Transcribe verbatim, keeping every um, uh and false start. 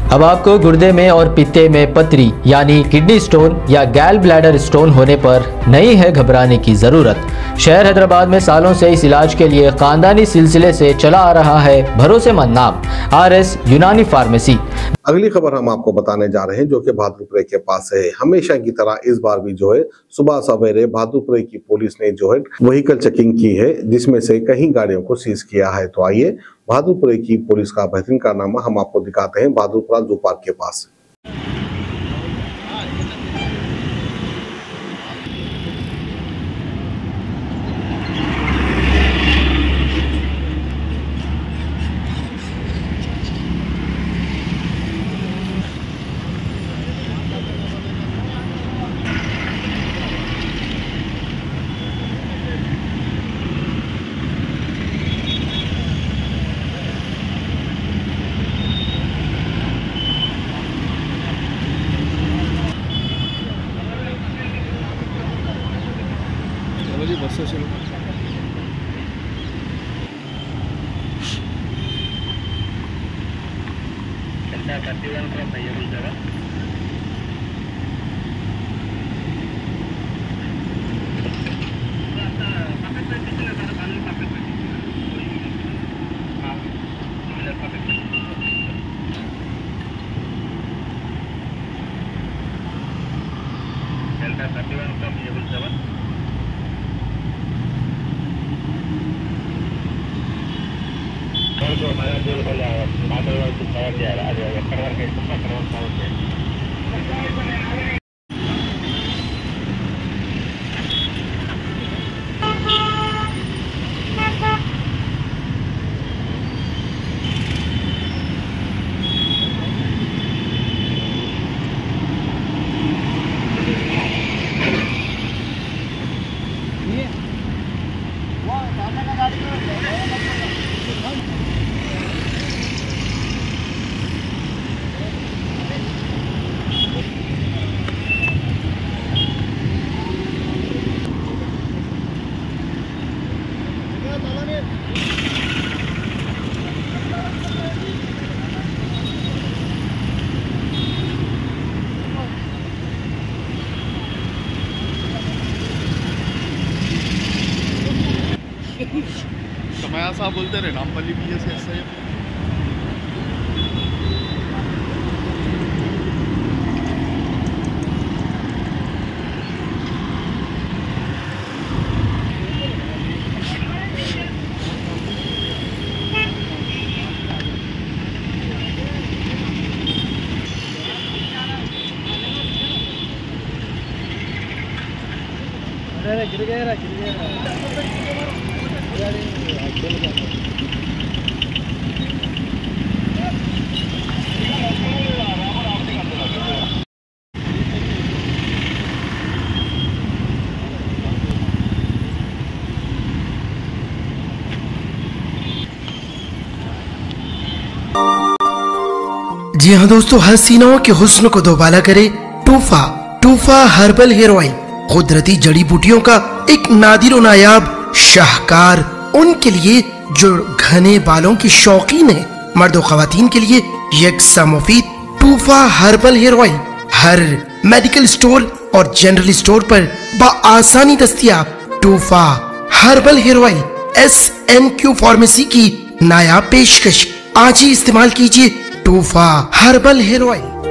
अब आपको गुर्दे में और पित्ते में पथरी यानी किडनी स्टोन या गैल ब्लैडर स्टोन होने पर नहीं है घबराने की जरूरत। शहर हैदराबाद में सालों से इस इलाज के लिए खानदानी सिलसिले से चला आ रहा है भरोसेमंद नाम आर एस यूनानी फार्मेसी। अगली खबर हम आपको बताने जा रहे हैं जो कि भादुपुरे के पास है। हमेशा की तरह इस बार भी जो है सुबह सवेरे भादुपुरे की पुलिस ने जो है व्हीकल चेकिंग की है, जिसमें से कई गाड़ियों को सीज किया है। तो आइए भादुपुरे की पुलिस का बेहतरीन कारनामा हम आपको दिखाते हैं भादुपुरा जू पार्क के पास। बस से चलो। समय साहब बोलते रहे नामपल्ली भी जैसे ऐसा ही। गिर गया गिर गया जी हाँ दोस्तों, हसीनाओं के हुस्न को दोबाला करे Tohfa. Tohfa herbal hair oil कुदरती जड़ी बूटियों का एक नादिर और नायाब शाहकार उनके लिए जो घने बालों की शौकीन है। मर्द और खवातीन के लिए यकसा मुफीद टूफा हर्बल हेयर ऑयल हर मेडिकल स्टोर और जनरल स्टोर पर बआसानी दस्तयाब। Tohfa herbal hair oil S N Q pharmacy की नायाब पेशकश। आज ही इस्तेमाल कीजिए टूफा हर्बल हेयर ऑयल।